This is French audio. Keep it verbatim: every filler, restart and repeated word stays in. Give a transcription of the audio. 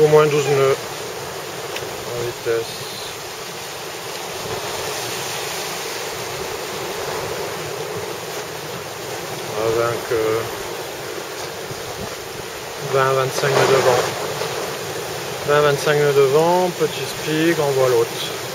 moins douze nœuds en vitesse. Avec euh, vingt à vingt-cinq nœuds de vent. vingt à vingt-cinq nœuds de vent, petit speed, on voit l'autre.